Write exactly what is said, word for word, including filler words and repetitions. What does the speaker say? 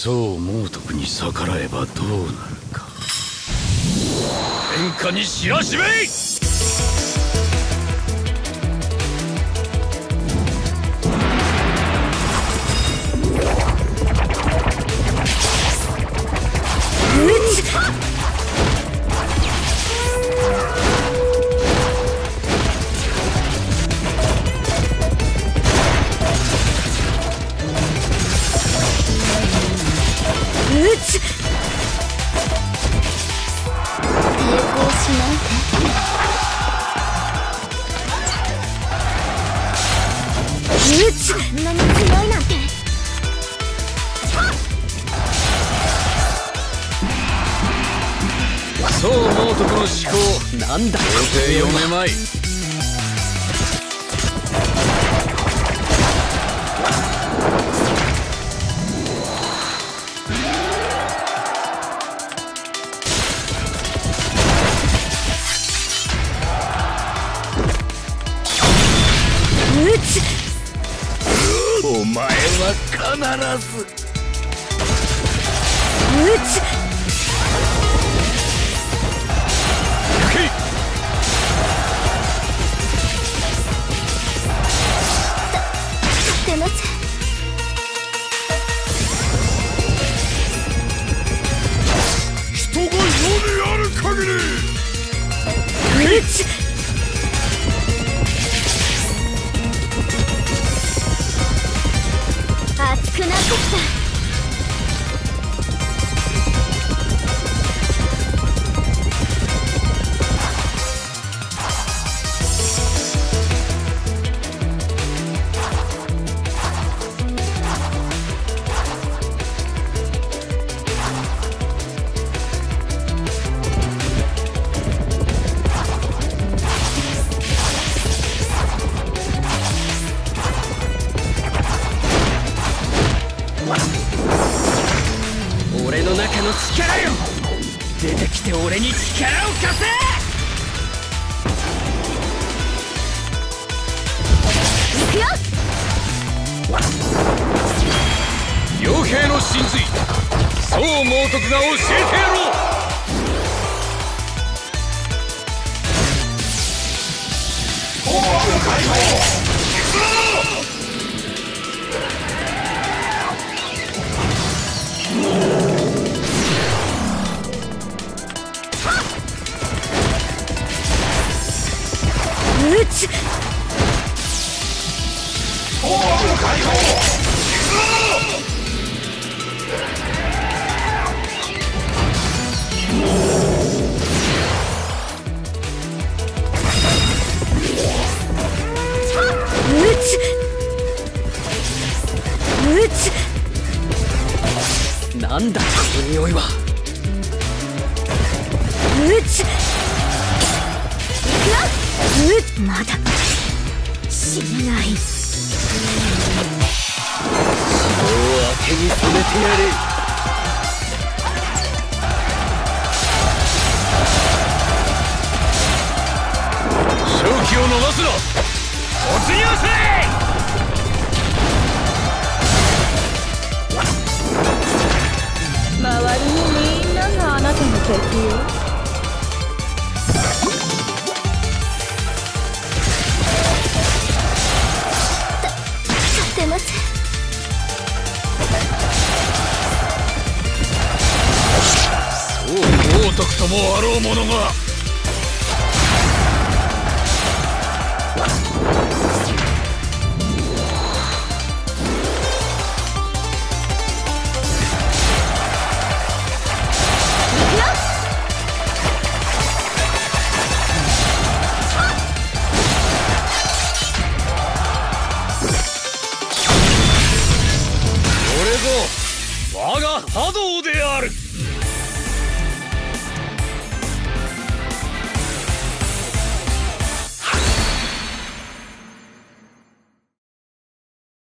そう猛徳に逆らえばどうなるか。天下に知らしめい。 そんなに強いなんて。 そう猛徳の思考なんだ。到底読めまい。お前は必ず。 出ます。 人が世にある限り。 熱くなってきた。俺の中の力よ、出てきて俺に力を貸せ。行くよ。 傭兵の神髄、そう猛徳が教えてやろう。なんだこの匂いは。 まだ死ねない。 城を当てに染めてやれ。勝機を逃すな。突入せい。 周りのみんながあなたの敵よ。立てません。 そう猛徳ともあろう者が